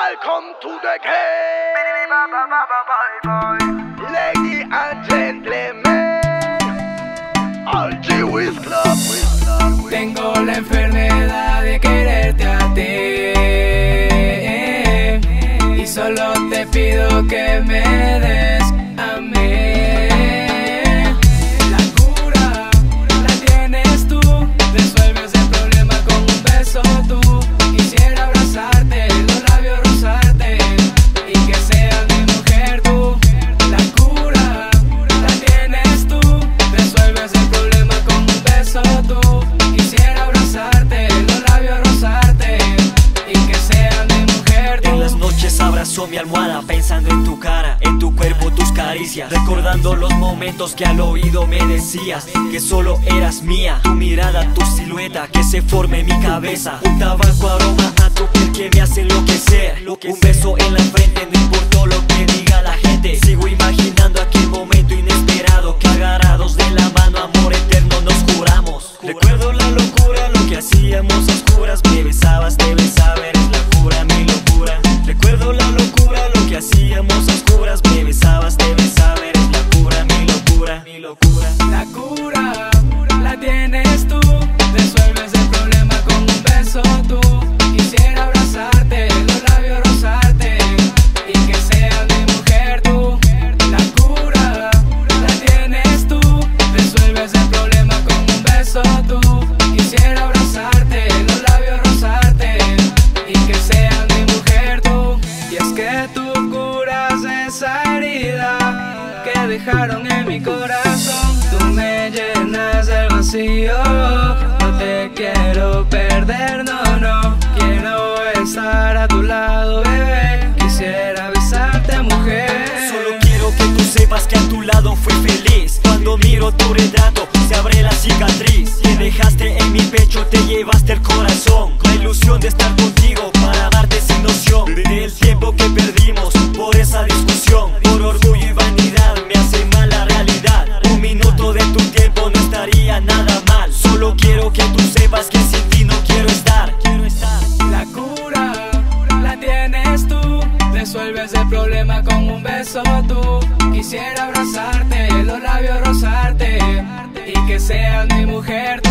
Welcome to the game, ladies and gentlemen, al G-Wiz Club. Tengo la enfermedad de quererte a ti, y solo te pido que me des a mí. La cura la tienes tú, resuelves el problema con un beso tú. Quisiera abrazarte, los labios rozarte, y que seas mi mujer tú. La cura la tienes tú, resuelves el problema con un beso tú. Quisiera abrazarte, los labios rozarte, y que seas mi mujer tú. En las noches abrazo mi almohada pensando en tu cara, en tu cuerpo, tus caricias, recordando los momentos que al oído me decías que solo eras mía. Tu mirada, tu silueta, que se forme en mi cabeza. Un tabaco aroma a tu piel que me hace enloquecer. Un beso en la frente, no importa lo que diga la gente. Sigo imaginando aquel momento inesperado, que agarrados de la mano amor eterno nos juramos. Recuerdo la locura, lo que hacíamos a oscuras. Me besabas, te besaba, eres la cura, mi locura. Recuerdo la locura, lo que hacíamos a oscuras. Me besabas, te besaba, eres la cura, mi locura, mi locura. La cura la tienes tú, resuelves el problema con un beso tú. Quisiera abrazarte, los labios rozarte, y que seas mi mujer tú. La cura la tienes tú, resuelves el problema con un beso tú. Quisiera abrazarte, los labios rozarte, y que seas mi mujer tú. Y es que tú curas esa herida que dejaron en mi corazón. Tú me llenas el vacío, no te quiero perder, no, no. Quiero estar a tu lado, bebé, quisiera besarte, mujer. Solo quiero que tú sepas que a tu lado fui feliz. Cuando miro tu retrato se abre la cicatriz. Te dejaste en mi pecho, te llevaste el corazón. La ilusión de estar contigo para darte sin noción del tiempo que perdimos por esa discusión. Por orgullo y vanidad me hace mal la realidad. Un minuto de tu tiempo no estaría nada mal. Solo quiero que tú sepas que sin ti no quiero estar. La cura la tienes tú, resuelves el problema con un beso tú. Quisiera abrazarte, los labios rozarte, y que seas mi mujer tú.